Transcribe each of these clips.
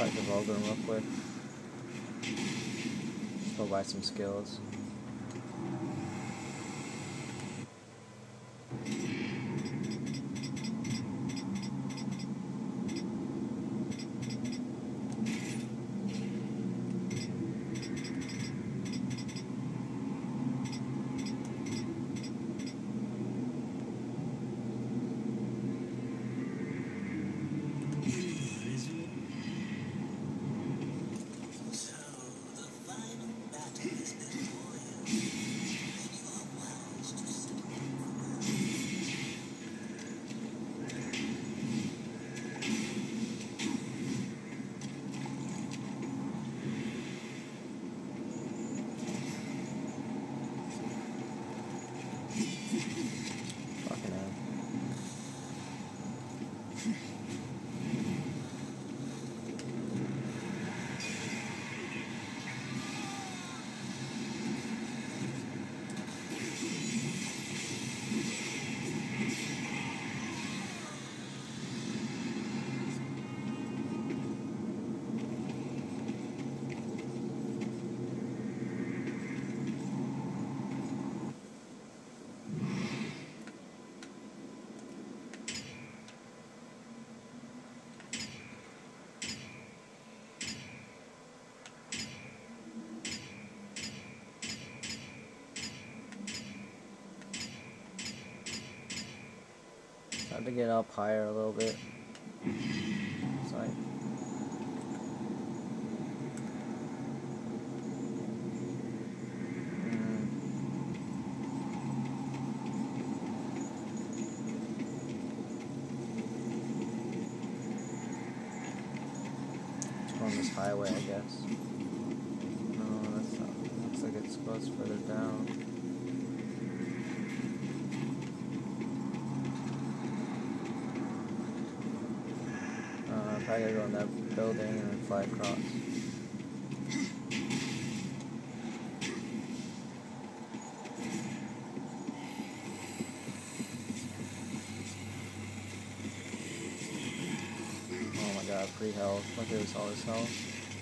back to Vulgrim real quick. Just go buy some skills. Fucking hell. Time to get up higher a little bit. Sorry. On this highway, I guess. No, that's not. Looks like it goes further down. Probably gotta go in that building and then fly across. Oh my god, free health. Look at this, all this health.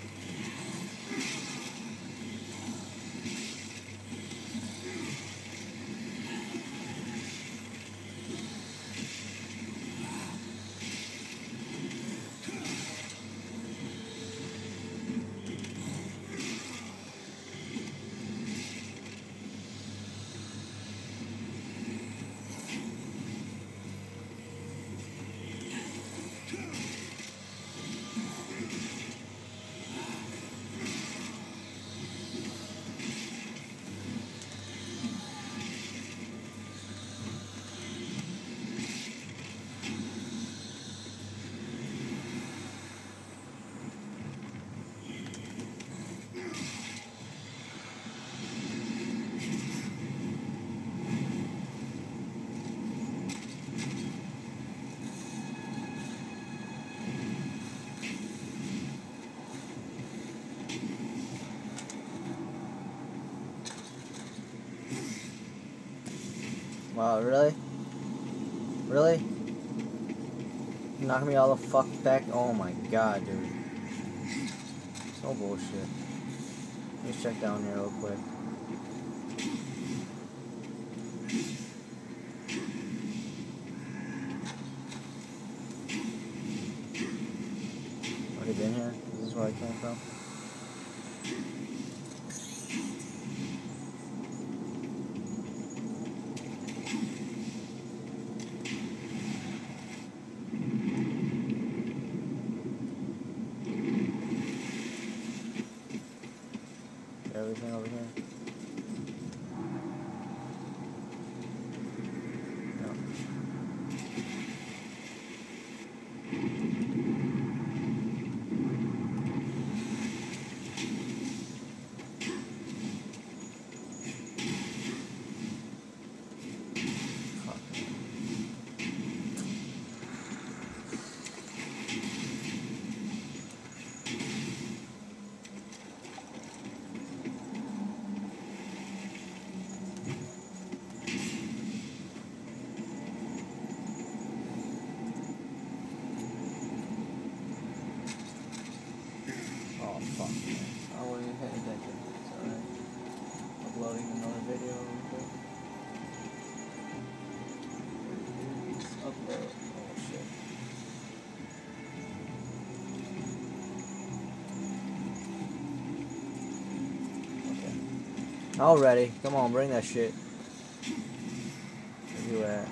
Wow, really? Really? Knock me all the fuck back? Oh my god, dude. So bullshit. Let's check down here real quick. Already been here? Is this where I came from? Everything over here? No. even paying attention. It's alright. Uploading another video real quick. Upload. Oh shit. Okay. Already. Come on, bring that shit. Where you at?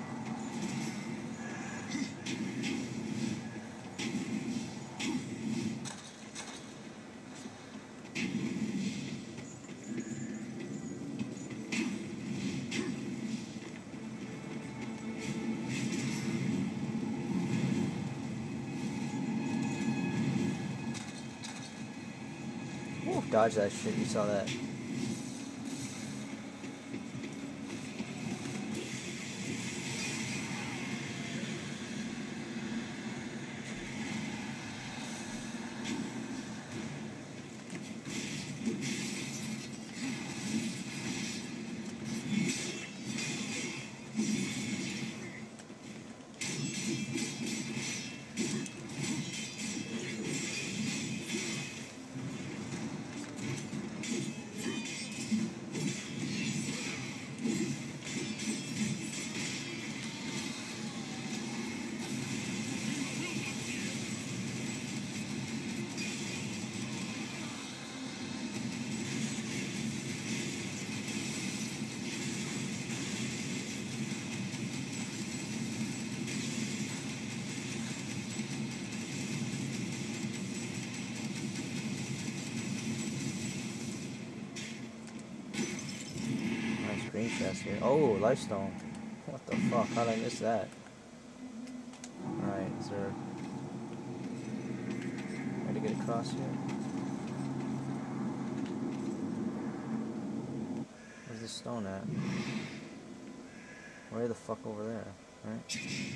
Ooh, dodge that shit. You saw that. Green chest here. Oh, lifestone. What the fuck? How did I miss that? Alright, is there a way to get across here? Where's the stone at? Way the fuck over there, right?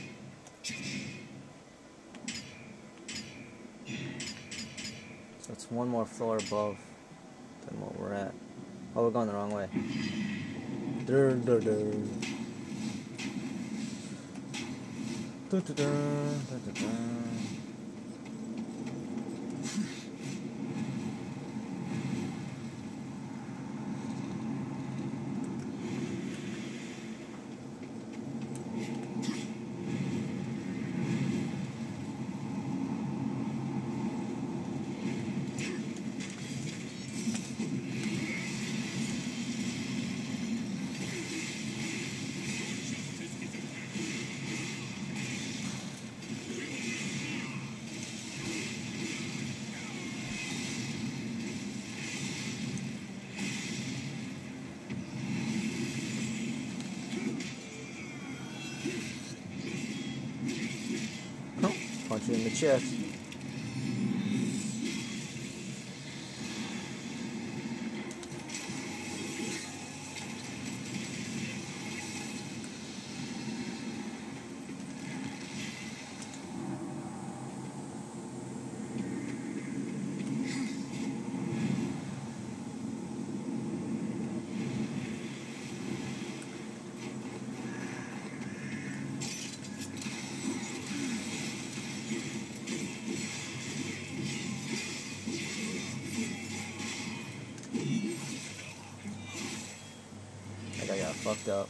So it's one more floor above than what we're at. Oh, we're going the wrong way. Dun, dun, dun. Dun, dun, dun, dun, dun, dun. Punch you in the chest. I got fucked up.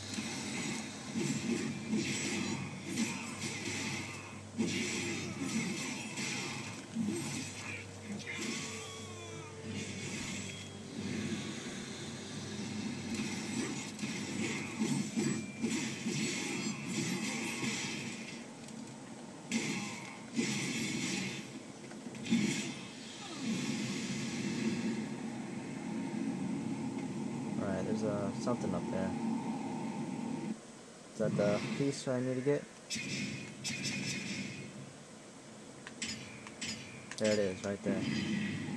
Alright, there's something up there. Is that the piece I need to get? There it is, right there.